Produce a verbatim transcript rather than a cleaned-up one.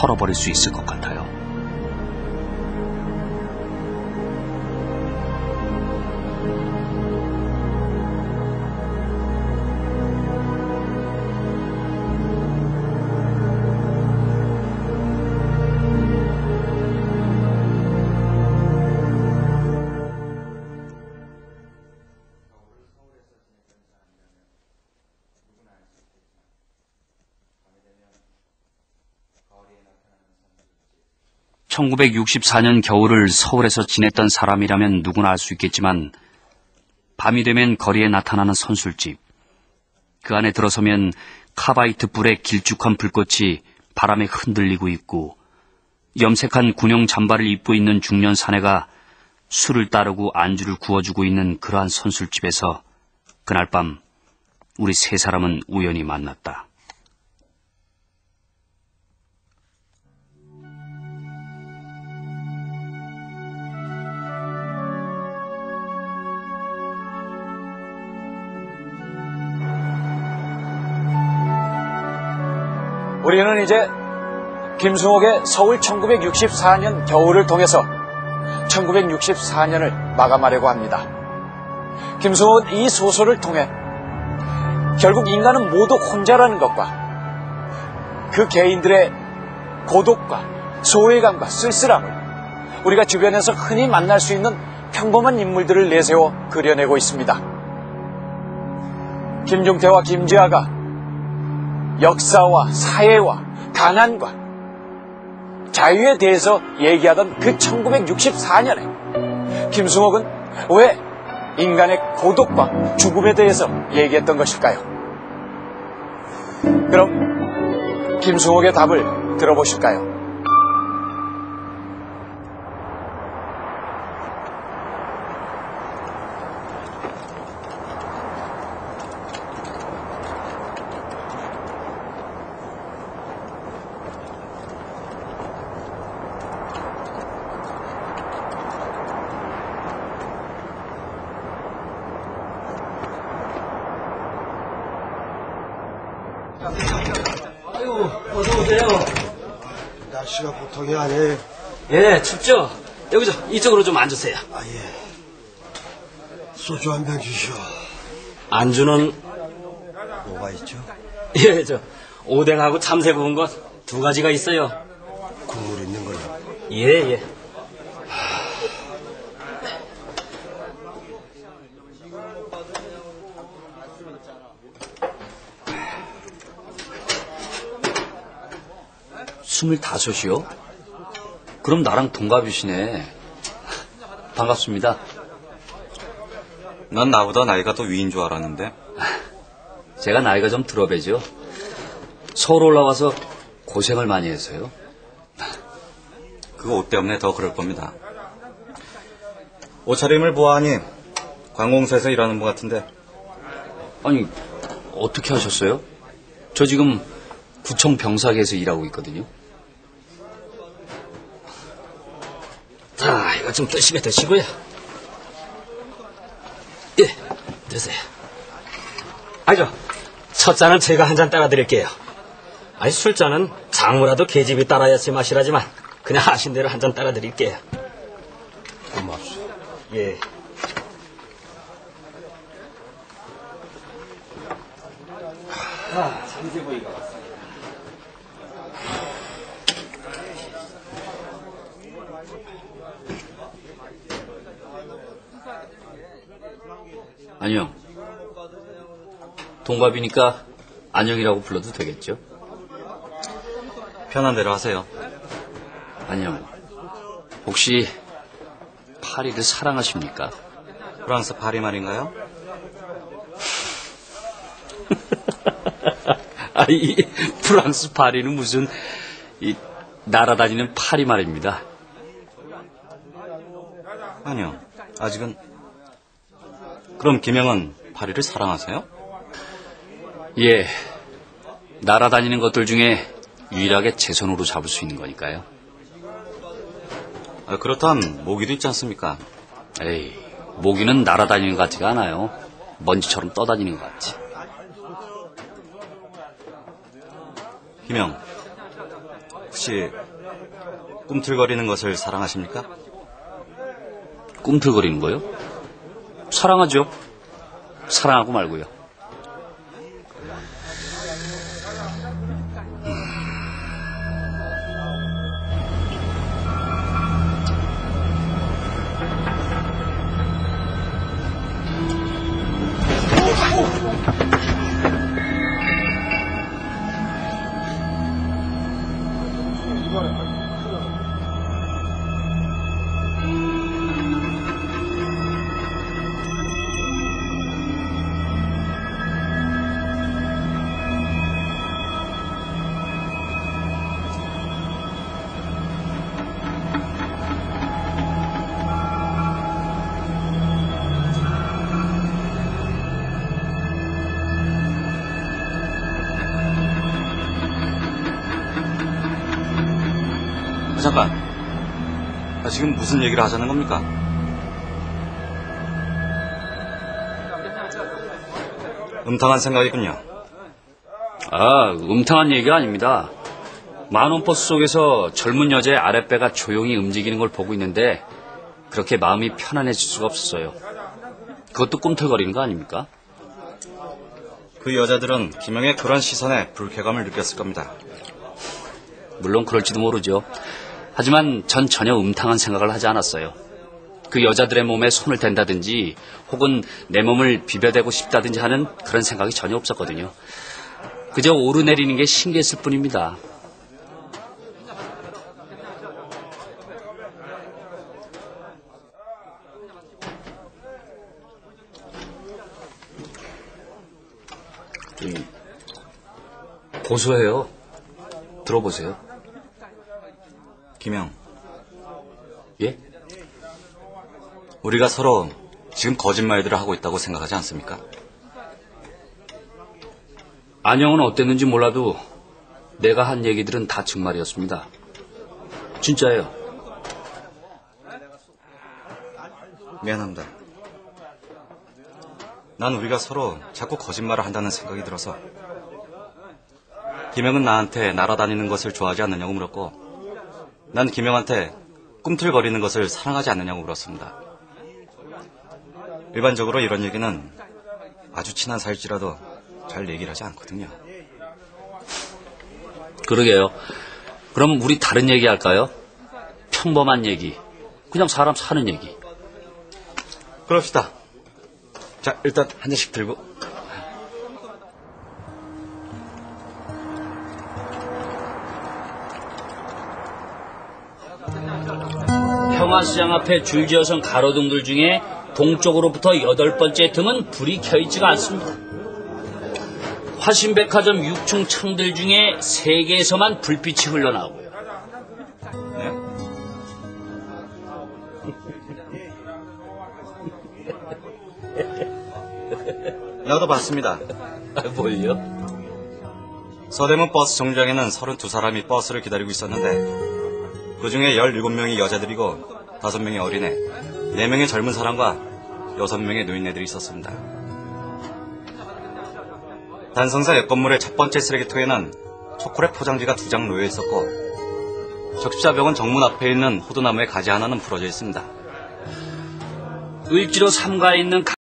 털어버릴 수 있을 것 같아요. 천구백육십사 년 겨울을 서울에서 지냈던 사람이라면 누구나 알 수 있겠지만 밤이 되면 거리에 나타나는 선술집, 그 안에 들어서면 카바이트 불의 길쭉한 불꽃이 바람에 흔들리고 있고 염색한 군용 잠바를 입고 있는 중년 사내가 술을 따르고 안주를 구워주고 있는 그러한 선술집에서 그날 밤 우리 세 사람은 우연히 만났다. 우리는 이제 김승옥의 서울 천구백육십사 년 겨울을 통해서 천구백육십사 년을 마감하려고 합니다. 김승옥은 이 소설을 통해 결국 인간은 모두 혼자라는 것과 그 개인들의 고독과 소외감과 쓸쓸함을 우리가 주변에서 흔히 만날 수 있는 평범한 인물들을 내세워 그려내고 있습니다. 김중태와 김지아가 역사와 사회와 가난과 자유에 대해서 얘기하던 그 천구백육십사 년에 김승옥은 왜 인간의 고독과 죽음에 대해서 얘기했던 것일까요? 그럼 김승옥의 답을 들어보실까요? 아이고, 어서오세요. 날씨가 보통이 아니에요. 예, 춥죠? 여기 저, 이쪽으로 좀 앉으세요. 아, 예. 소주 한 병 주시오. 안주는? 뭐가 있죠? 예, 저, 오뎅하고 참새 구운 것 두 가지가 있어요. 국물 있는 걸로. 예, 예. 스물다섯이요? 그럼 나랑 동갑이시네. 반갑습니다. 난 나보다 나이가 더 위인 줄 알았는데. 제가 나이가 좀 들어배죠. 서울 올라와서 고생을 많이 해서요. 그 옷 때문에 더 그럴 겁니다. 옷차림을 보아하니 관공서에서 일하는 분 같은데. 아니, 어떻게 하셨어요? 저 지금 구청 병사계에서 일하고 있거든요. 자, 이거 좀 드시게 드시고요. 예, 드세요. 아니죠. 첫 잔은 제가 한 잔 따라 드릴게요. 아니, 술잔은 장무라도 계집이 따라야지 마시라지만 그냥 하신 대로 한 잔 따라 드릴게요. 고맙소. 예. 아, 잠재부위가 왔습니다. 안녕. 동갑이니까 안녕이라고 불러도 되겠죠? 편한 대로 하세요. 안녕. 혹시 파리를 사랑하십니까? 프랑스 파리 말인가요? 아, 이 프랑스 파리는 무슨 이 날아다니는 파리 말입니다. 아니요, 아직은. 그럼 김영은 파리를 사랑하세요? 예, 날아다니는 것들 중에 유일하게 제 손으로 잡을 수 있는 거니까요. 아, 그렇다면 모기도 있지 않습니까? 에이, 모기는 날아다니는 것 같지가 않아요. 먼지처럼 떠다니는 것 같지. 김영, 혹시 꿈틀거리는 것을 사랑하십니까? 꿈틀거리는 거요? 사랑하죠. 사랑하고 말고요. 잠깐. 아, 지금 무슨 얘기를 하자는 겁니까? 음탕한 생각이군요. 아, 음탕한 얘기가 아닙니다. 만원버스 속에서 젊은 여자의 아랫배가 조용히 움직이는 걸 보고 있는데 그렇게 마음이 편안해질 수가 없었어요. 그것도 꿈틀거리는 거 아닙니까? 그 여자들은 김영의 그런 시선에 불쾌감을 느꼈을 겁니다. 물론 그럴지도 모르죠. 하지만 전 전혀 음탕한 생각을 하지 않았어요. 그 여자들의 몸에 손을 댄다든지 혹은 내 몸을 비벼대고 싶다든지 하는 그런 생각이 전혀 없었거든요. 그저 오르내리는 게 신기했을 뿐입니다. 좀 고소해요. 들어보세요. 김영, 예? 우리가 서로 지금 거짓말들을 하고 있다고 생각하지 않습니까? 안녕은 어땠는지 몰라도 내가 한 얘기들은 다 정말이었습니다. 진짜예요. 미안합니다. 난 우리가 서로 자꾸 거짓말을 한다는 생각이 들어서. 김영은 나한테 날아다니는 것을 좋아하지 않느냐고 물었고, 난 김영한테 꿈틀거리는 것을 사랑하지 않느냐고 물었습니다. 일반적으로 이런 얘기는 아주 친한 사이일지라도 잘 얘기를 하지 않거든요. 그러게요. 그럼 우리 다른 얘기 할까요? 평범한 얘기. 그냥 사람 사는 얘기. 그럽시다. 자, 일단 한 잔씩 들고. 평화시장 앞에 줄지어선 가로등들 중에 동쪽으로부터 여덟 번째 등은 불이 켜있지가 않습니다. 화신백화점 육 층 창들 중에 세 개에서만 불빛이 흘러나오고요. 네? 나도 봤습니다. 뭘요? 서대문 버스 정류장에는 서른두 사람이 버스를 기다리고 있었는데 그 중에 열일곱 명이 여자들이고 다섯 명이 어린애, 네 명의 젊은 사람과 여섯 명의 노인네들이 있었습니다. 단성사 옆 건물의 첫 번째 쓰레기통에는 초콜릿 포장지가 두 장 놓여 있었고 적십자벽은 정문 앞에 있는 호두나무의 가지 하나는 부러져 있습니다. 을지로 삼가에 있는